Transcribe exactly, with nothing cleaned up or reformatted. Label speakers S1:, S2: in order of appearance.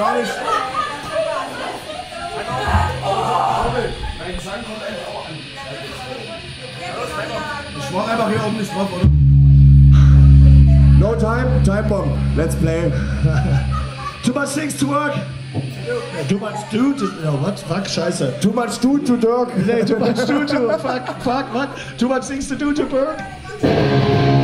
S1: gar nicht. Dein Gesang kommt eigentlich auch an. Ich mach einfach hier oben nicht drauf, oder? No time, time bomb. Let's play. Too much things to work.
S2: Too much do to... No, what? Fuck, scheiße.
S1: Too much do to work.
S2: Nee, too much do to... Fuck, fuck, what? Too much things to do to work.